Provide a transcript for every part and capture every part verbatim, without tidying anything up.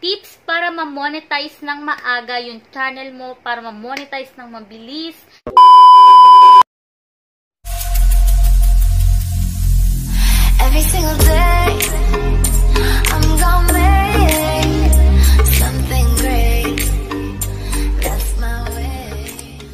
tips para ma-monetize ng maaga yung channel mo, para ma-monetize ng mabilis. Every single day, I'm gonna make something great. That's my way.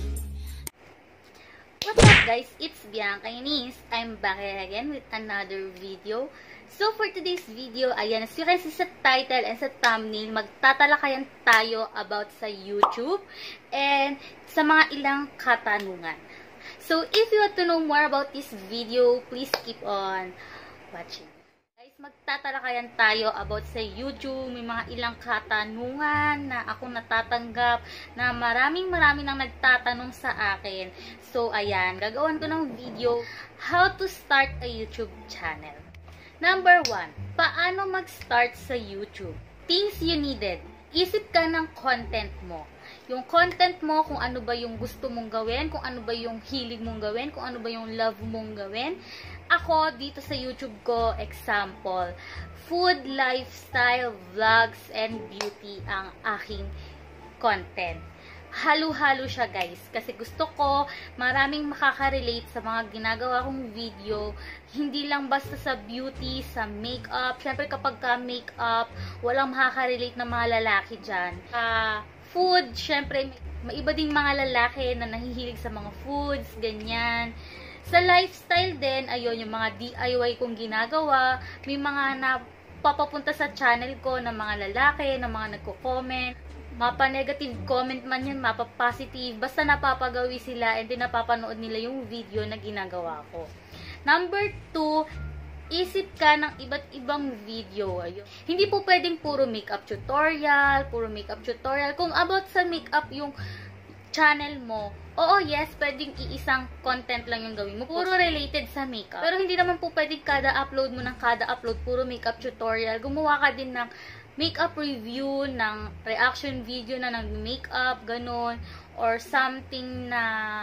What's up guys? It's Bianca Ines. I'm back again with another video. So for today's video, ayan, as you can see sa title and sa thumbnail, magtatalakayan tayo about sa YouTube and sa mga ilang katanungan. So if you want to know more about this video, please keep on watching. Guys, magtatalakayan tayo about sa YouTube. May mga ilang katanungan na ako natatanggap na maraming maraming nang nagtatanong sa akin. So ayan, gagawin ko ng video how to start a YouTube channel. Number one, paano mag-start sa YouTube? Things you needed. Isip ka ng content mo. Yung content mo, kung ano ba yung gusto mong gawin, kung ano ba yung hilig mong gawin, kung ano ba yung love mong gawin. Ako, dito sa YouTube ko, example, food, lifestyle, vlogs, and beauty ang aking content. Halo-halo siya guys, kasi gusto ko maraming makaka-relate sa mga ginagawa kong video, hindi lang basta sa beauty, sa makeup. Syempre kapag ka makeup, walang makaka-relate na mga lalaki dyan. Uh, food, syempre may iba ding mga lalaki na nahihilig sa mga foods, ganyan. Sa lifestyle din, ayun, yung mga D I Y kong ginagawa, may mga napapapunta sa channel ko ng mga lalaki, ng mga nagko-comment. Mapa-negative comment man yan, mapa-positive, basta napapagawi sila and then napapanood nila yung video na ginagawa ko. Number two, isip ka ng iba't ibang video. Ayun. Hindi po pwedeng puro makeup tutorial, puro makeup tutorial. Kung about sa makeup yung channel mo, oo, yes, pwedeng iisang content lang yung gawin mo. Puro related sa makeup. Pero hindi naman po pwedeng kada upload mo ng kada upload, puro makeup tutorial. Gumawa ka din ng makeup review, ng reaction video na nag-makeup, ganun, or something na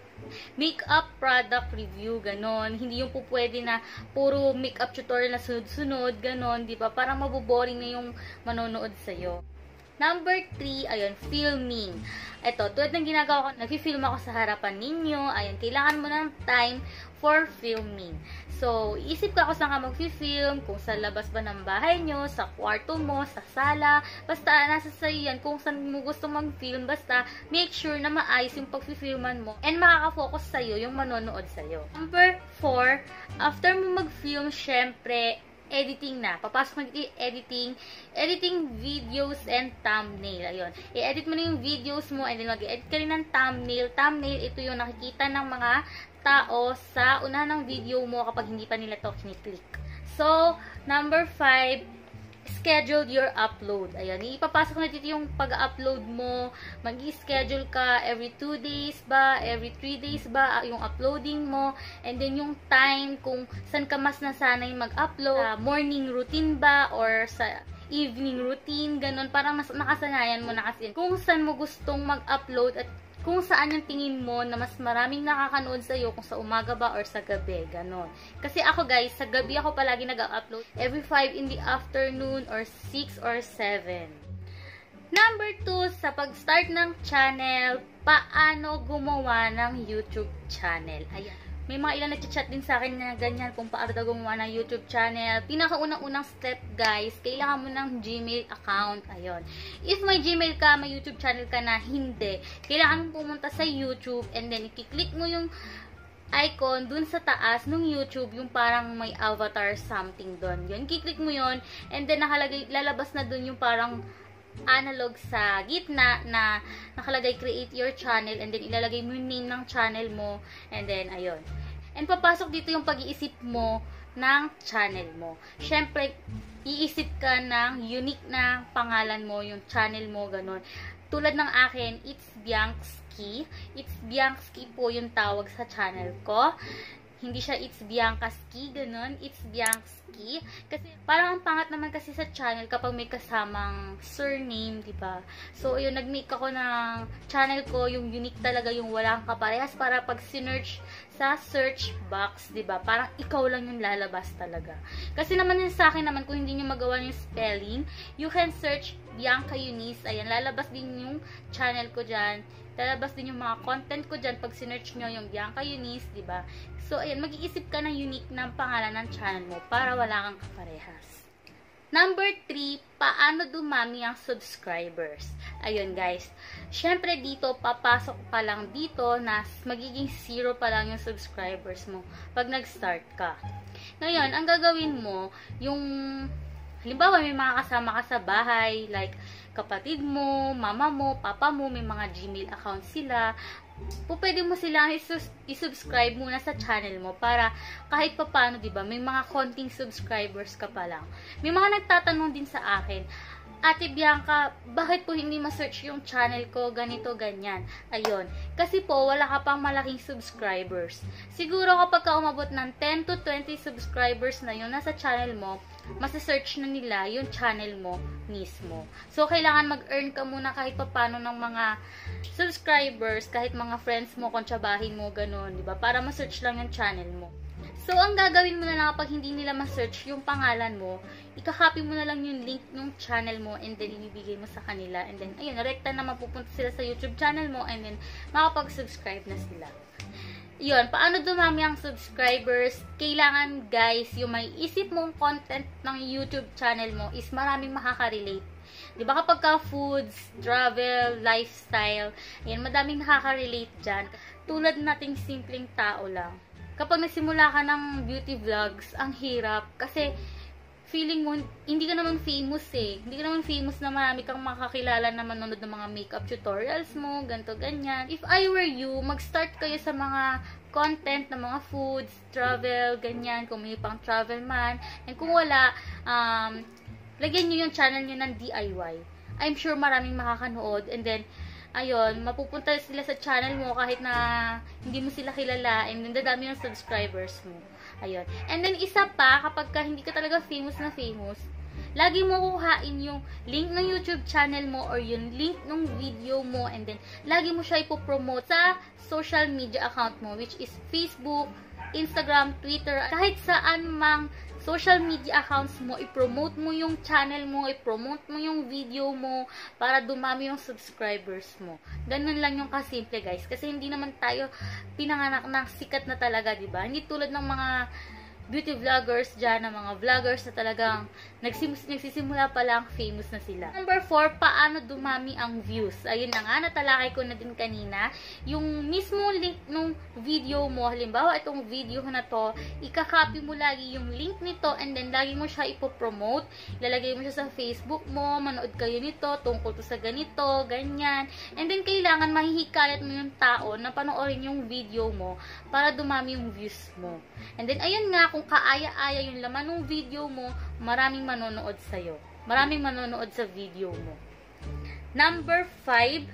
makeup product review, ganun. Hindi yung po pwede na puro makeup tutorial na sunod-sunod, ganun, di ba? Parang maboboring na yung manonood sa'yo. Number three, ayun, filming. Ito, tulad ng ginagawa ko, nag-film ako sa harapan ninyo. Ayun, kailangan mo ng time for filming. So, isip ka kung saan ka mag-film, kung sa labas ba ng bahay nyo, sa kwarto mo, sa sala. Basta, nasa sa'yo yan. Kung saan mo gusto mag-film, basta, make sure na maayos yung pag-filman mo and makaka-focus sa'yo yung manonood sa'yo. Number four, after mo mag-film, syempre, editing na. Papasok na dito editing. Editing videos and thumbnail. Ayun. I-edit mo na yung videos mo and then mag-edit ka rin ng thumbnail. Thumbnail, ito yung nakikita ng mga tao sa unahan ng video mo kapag hindi pa nila to kini-click. So, number five, schedule your upload. Ayan, ipapasok na dito yung pag-upload mo. Mag-schedule ka every two days ba, every three days ba, yung uploading mo. And then yung time kung saan ka mas nasanay mag-upload. Uh, morning routine ba or sa evening routine, ganun. Parang nas nakasanayan mo na kasi kung saan mo gustong mag-upload at kung saan yung tingin mo na mas maraming nakakanood sa'yo, kung sa umaga ba or sa gabi, ganon. Kasi ako guys, sa gabi ako palagi nag-upload every five in the afternoon or six or seven. Number two, sa pag-start ng channel, paano gumawa ng YouTube channel. Ayan. May mga ilan nag-chat din sa akin na ganyan kung paano daw gumawa ng YouTube channel. Pinakaunang-unang step guys, kailangan mo ng Gmail account. Ayun. If may Gmail ka, may YouTube channel ka na, hindi. Kailangan mo pumunta sa YouTube and then i-click mo yung icon dun sa taas ng YouTube, yung parang may avatar something dun. Yun, i-click mo yun and then nakalagay, lalabas na dun yung parang analog sa gitna na nakalagay create your channel and then ilalagay mo yung name ng channel mo and then ayun. And papasok dito yung pag-iisip mo ng channel mo. Syempre, iisip ka ng unique na pangalan mo, yung channel mo, ganun. Tulad ng akin, It's Bianxki. It's Bianxki po yung tawag sa channel ko. Hindi siya It's Bianca Ski, ganun. It's Bianca Ski. Kasi parang ang pangat naman kasi sa channel kapag may kasamang surname, diba? So, ayun, nag-make ako ng channel ko, yung unique talaga, yung walang kaparehas, para pag sinerch sa search box, diba? Parang ikaw lang yung lalabas talaga. Kasi naman yun sa akin naman, kung hindi nyo magawa yung spelling, you can search Bianca Eunice. Ayan, lalabas din yung channel ko dyan. Lalabas din yung mga content ko dyan pag sinerch nyo yung Bianca Eunice, diba? So, ayan, mag-iisip ka ng unique na pangalan ng channel mo para wala kang kaparehas. Number three, paano dumami ang subscribers? Ayun, guys. Syempre, dito, papasok pa lang dito na magiging zero pa lang yung subscribers mo pag nag-start ka. Ngayon, ang gagawin mo, yung, halimbawa, may mga kasama ka sa bahay, like, kapatid mo, mama mo, papa mo, may mga Gmail account sila, po pwede mo silang i-subscribe muna sa channel mo para kahit papano, diba, may mga konting subscribers ka pa lang. May mga nagtatanong din sa akin, Ate Bianca, bakit po hindi ma-search yung channel ko, ganito, ganyan? Ayun. Kasi po, wala ka pang malaking subscribers. Siguro kapag ka umabot ng ten to twenty subscribers na yun, nasa channel mo, masa-search na nila yung channel mo mismo. So, kailangan mag-earn ka muna kahit papano ng mga subscribers, kahit mga friends mo, kontsabahin mo, ganun, diba? Para ma-search lang yung channel mo. So, ang gagawin mo na lang kapag hindi nila ma-search yung pangalan mo, ikakopy mo na lang yung link ng channel mo and then ibibigay mo sa kanila. And then, ayun, rekta na mapupunta sila sa YouTube channel mo and then makapag-subscribe na sila. Yun, paano dumami ang subscribers? Kailangan, guys, yung may isip mong content ng YouTube channel mo is maraming makaka-relate. Diba kapag ka foods, travel, lifestyle, yan, madaming nakaka-relate dyan. Tulad nating simpleng tao lang. Kapag nagsimula ka ng beauty vlogs, ang hirap. Kasi, feeling mo, hindi ka naman famous eh. Hindi ka naman famous na marami kang makakilala na manonood ng mga makeup tutorials mo, ganito, ganyan. If I were you, mag-start kayo sa mga content ng mga foods, travel, ganyan, kung may pang travel man. And kung wala, um, lagyan nyo yung channel nyo ng D I Y. I'm sure maraming makakanood. And then, ayun, mapupunta sila sa channel mo kahit na hindi mo sila kilala and then dadami yung subscribers mo. Ayun. And then, isa pa, kapag ka hindi ka talaga famous na famous, lagi mo kuhain yung link ng YouTube channel mo or yung link ng video mo and then, lagi mo siya ipopromote sa social media account mo, which is Facebook, Instagram, Twitter, kahit saan mang social media accounts mo, i-promote mo yung channel mo, i-promote mo yung video mo para dumami yung subscribers mo. Ganun lang yung kasimple, guys. Kasi hindi naman tayo pinanganak ng sikat na talaga, diba? Hindi tulad ng mga beauty vloggers dyan, ng mga vloggers na talagang nagsimus nagsisimula pa lang, famous na sila. Number four, paano dumami ang views? Ayun na nga, natalakay ko na din kanina. Yung mismo link ng video mo, halimbawa itong video na to, ikakopy mo lagi yung link nito and then lagi mo siya ipopromote. Lalagay mo siya sa Facebook mo, manood kayo nito, tungkol to sa ganito, ganyan. And then kailangan mahihikayat mo yung tao na panoorin yung video mo para dumami yung views mo. And then ayun nga, kung kaaya-aya yung laman ng video mo, maraming manonood sa'yo. Maraming manonood sa video mo. Number five,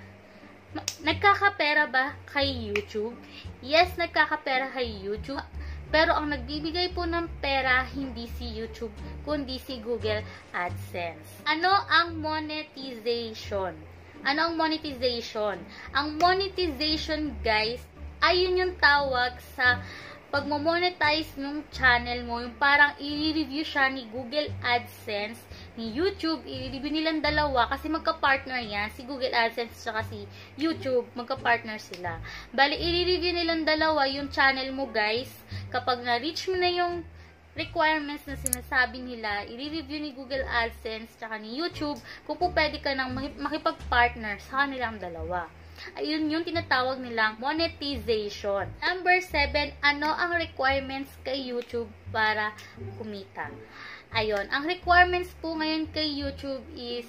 nagkakapera ba kay YouTube? Yes, nagkakapera kay YouTube. Pero ang nagbibigay po ng pera, hindi si YouTube, kundi si Google AdSense. Ano ang monetization? Ano ang monetization? Ang monetization, guys, ay yun yung tawag sa pag mo-monetize ng channel mo, yung parang i-review siya ni Google AdSense, ni YouTube, i-review nilang dalawa kasi magka-partner yan, si Google AdSense at si YouTube, magka-partner sila. Bali, i-review nilang dalawa yung channel mo, guys. Kapag na-reach mo na yung requirements na sinasabi nila, i-review ni Google AdSense at ni YouTube kung po pwede ka nang makipag-partner sa kanilang dalawa. Ayun yung tinatawag nilang monetization. Number seven, ano ang requirements kay YouTube para kumita? Ayun, ang requirements po ngayon kay YouTube is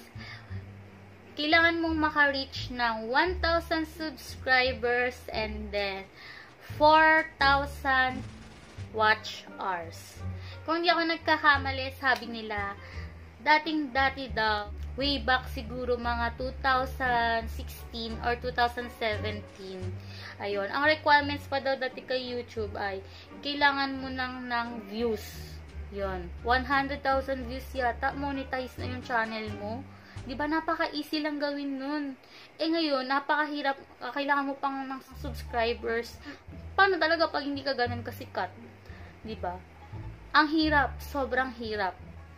kailangan mong maka-reach ng one thousand subscribers and then four thousand watch hours. Kung hindi ako nagkakamali, sabi nila dating-dati daw, way back siguro mga two thousand sixteen or two thousand seventeen, ayun, ang requirements pa daw dati kay YouTube ay, kailangan mo nang ng views. Yun, one hundred thousand views yata, monetize na yung channel mo. Diba, napaka-easy lang gawin nun. Eh ngayon, napakahirap, kailangan mo pang ng subscribers. Paano talaga pag hindi ka ganun kasikat? Diba? Ang hirap, sobrang hirap.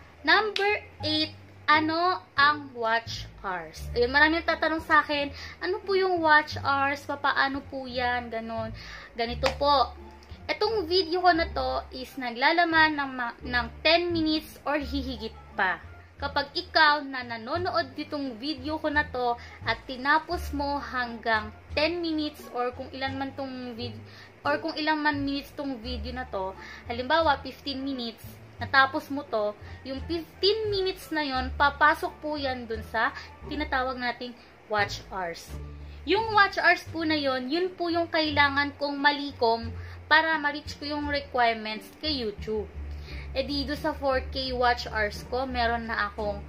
Number eight, ano ang watch hours? Ayun, maraming tatanong sa akin, ano po yung watch hours? Papaano po yan? Ganon. Ganito po. Etong video ko na to is naglalaman ng, ng ten minutes or hihigit pa. Kapag ikaw na nanonood ditong video ko na to at tinapos mo hanggang ten minutes or kung ilan man tong video or kung ilang man minutes tong video na to, halimbawa fifteen minutes, natapos mo to, yung fifteen minutes na yon, papasok po yan dun sa tinatawag nating watch hours. Yung watch hours po na yon, yun po yung kailangan kong malikom para ma-reach ko yung requirements kay YouTube. E dito sa four K watch hours ko, meron na akong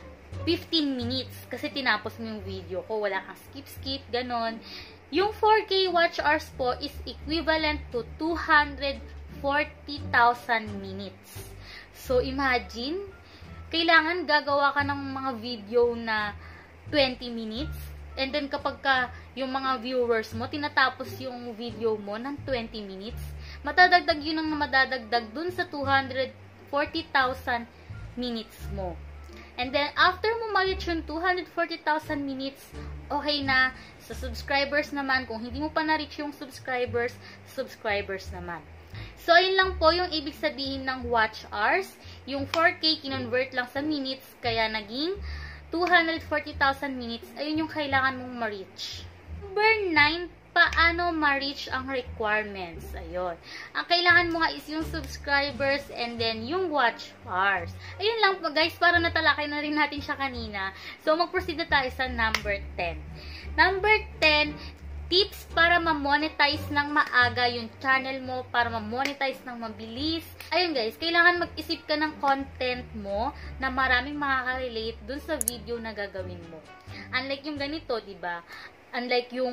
fifteen minutes kasi tinapos mo yung video ko. Wala kang skip-skip, ganon. Yung four K watch hours po is equivalent to two hundred forty thousand minutes. So, imagine, kailangan gagawa ka ng mga video na twenty minutes. And then, kapag ka yung mga viewers mo, tinatapos yung video mo ng twenty minutes, matadagdag yun ang madadagdag dun sa two hundred forty thousand minutes mo. And then, after mo ma-reach yung two hundred forty thousand minutes, okay na. Sa subscribers naman, kung hindi mo pa na-reach yung subscribers, subscribers naman. So, yun lang po yung ibig sabihin ng watch hours. Yung four K, kinonvert lang sa minutes, kaya naging two hundred forty thousand minutes. Ayun yung kailangan mong ma-reach. Number nine, paano ma-reach ang requirements? Ayun. Ang kailangan mo nga is yung subscribers and then yung watch hours. Ayun lang po guys, para natalakay na rin natin siya kanina. So, mag-proceed na tayo sa number ten. Number ten, tips para ma-monetize ng maaga yung channel mo, para ma-monetize ng mabilis. Ayun guys, kailangan mag-isip ka ng content mo na maraming makaka-relate dun sa video na gagawin mo. Unlike yung ganito, diba? Unlike yung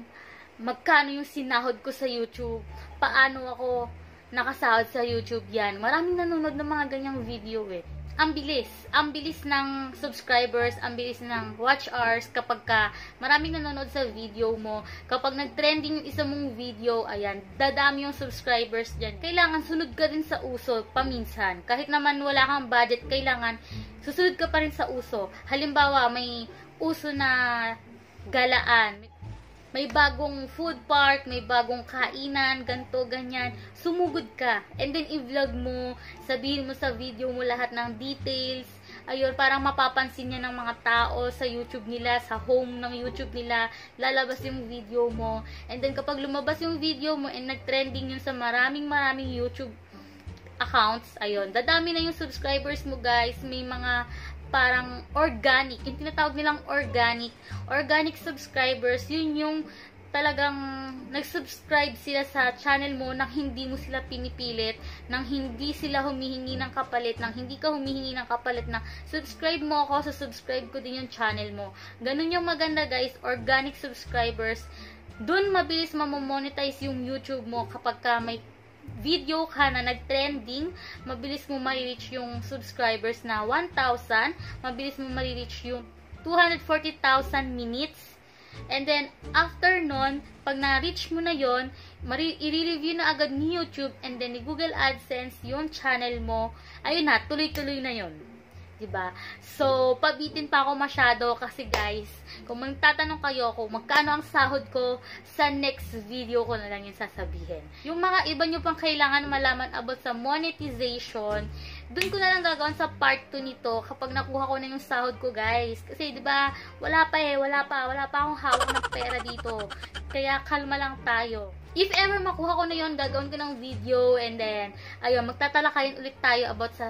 magkano yung sinahod ko sa YouTube, paano ako nakasahod sa YouTube, yan. Maraming nanonood ng mga ganyang video eh. Ang bilis. Ang bilis ng subscribers, ang bilis ng watch hours kapag ka maraming nanonood sa video mo. Kapag nag-trending yung isa mong video, ayan, dadami yung subscribers dyan. Kailangan sunod ka rin sa uso paminsan. Kahit naman wala kang budget, kailangan susunod ka pa rin sa uso. Halimbawa, may uso na galaan, may bagong food park, may bagong kainan, ganto, ganyan, sumugod ka. And then, i-vlog mo, sabihin mo sa video mo lahat ng details. Ayun, parang mapapansin niya ng mga tao sa YouTube nila, sa home ng YouTube nila, lalabas yung video mo. And then, kapag lumabas yung video mo and nag-trending yun sa maraming maraming YouTube accounts, ayun, dadami na yung subscribers mo guys. May mga parang organic, yung tinatawag nilang organic, organic subscribers, yun yung talagang nag-subscribe sila sa channel mo nang hindi mo sila pinipilit, nang hindi sila humihingi ng kapalit, nang hindi ka humihingi ng kapalit na subscribe mo ako, so subscribe ko din yung channel mo. Ganun yung maganda guys, organic subscribers. Dun mabilis mamomonetize yung YouTube mo kapag ka may video ka na nag-trending, mabilis mo ma-reach yung subscribers na one thousand, mabilis mo ma-reach yung two hundred forty thousand minutes, and then, after nun, pag na-reach mo na yon, i-review na agad ni YouTube, and then, ni Google AdSense, yung channel mo, ayun na, tuloy-tuloy na yon. Diba? So, pabitin pa ako masyado kasi guys, kung magtatanong kayo kung magkano ang sahod ko, sa next video ko na lang yung sasabihin. Yung mga iba nyo pang kailangan malaman about sa monetization, dun ko na lang gagawin sa part two nito kapag nakuha ko na yung sahod ko guys. Kasi diba, wala pa eh, wala pa, wala pa akong hawak ng pera dito. Kaya kalma lang tayo. If ever makuha ko na yun, gagawin ko ng video and then, ayun, magtatalakayin ulit tayo about sa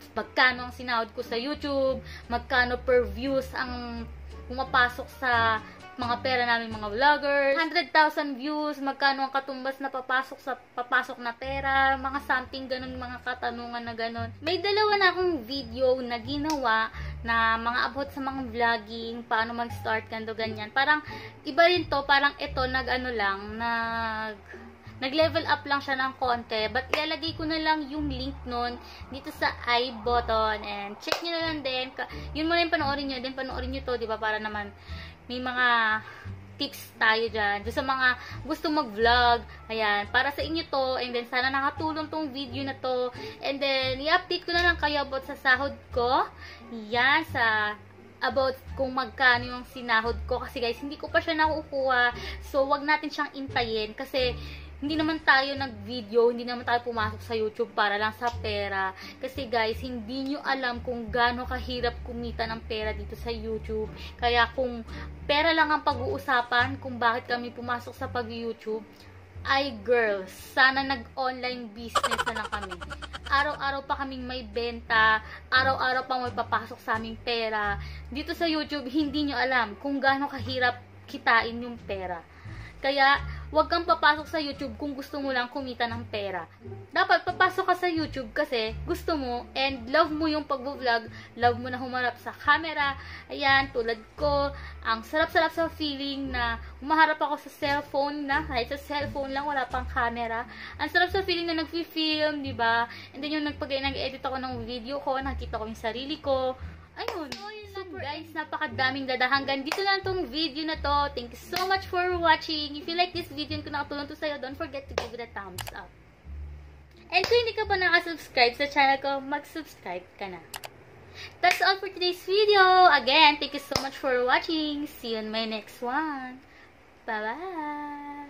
magkano ang sinahod ko sa YouTube, magkano per views ang pumapasok sa mga pera namin mga vloggers, one hundred thousand views, magkano ang katumbas na papasok sa papasok na pera, mga something ganun, mga katanungan na ganun. May dalawa na akong video na ginawa na mga about sa mga vlogging, paano mag-start, ganito, ganyan. Parang, iba rin to, parang ito, nag-ano lang, nag... nag-level up lang siya ng konti, but ilalagay ko na lang yung link nun dito sa I button, and check nyo na lang din. Yun muna yung panoorin nyo, din panoorin nyo to, di ba, para naman may mga tips tayo dyan. Doon sa mga gusto mag-vlog, ayan, para sa inyo to, and then sana nakatulong tong video na to, and then i-update ko na lang kayo about sa sahod ko, yan, sa about kung magkano yung sinahod ko, kasi guys, hindi ko pa siya nakukuha, so wag natin siyang intayin, kasi hindi naman tayo nag-video, hindi naman tayo pumasok sa YouTube para lang sa pera. Kasi guys, hindi nyo alam kung gaano kahirap kumita ng pera dito sa YouTube. Kaya kung pera lang ang pag-uusapan, kung bakit kami pumasok sa pag-YouTube, ay girls, sana nag-online business na lang kami. Araw-araw pa kaming may benta, araw-araw pa may papasok sa aming pera. Dito sa YouTube, hindi nyo alam kung gaano kahirap kitain yung pera. Kaya, huwag kang papasok sa YouTube kung gusto mo lang kumita ng pera. Dapat papasok ka sa YouTube kasi gusto mo and love mo yung pag-vlog, love mo na humarap sa camera. Ayan, tulad ko, ang sarap-sarap sa feeling na humaharap ako sa cellphone na, kahit sa cellphone lang, wala pang camera. Ang sarap sa feeling na nag-film, di ba? And then yung nag-edit ako ng video ko, nakita ko yung sarili ko. Ayun. So, guys, napakadaming dada. Hanggang dito lang tong video na to. Thank you so much for watching. If you like this video and kung nakatulong to sa'yo, don't forget to give it a thumbs up. And kung hindi ka pa nakasubscribe sa channel ko, mag-subscribe ka na. That's all for today's video. Again, thank you so much for watching. See you in my next one. Bye-bye!